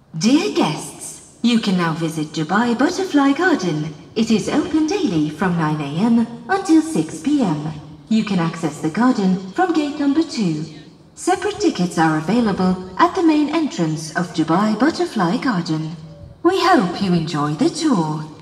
Dear guests, you can now visit Dubai Butterfly Garden. It is open daily from 9 a.m. until 6 p.m. You can access the garden from gate number 2. Separate tickets are available at the main entrance of Dubai Butterfly Garden. We hope you enjoy the tour.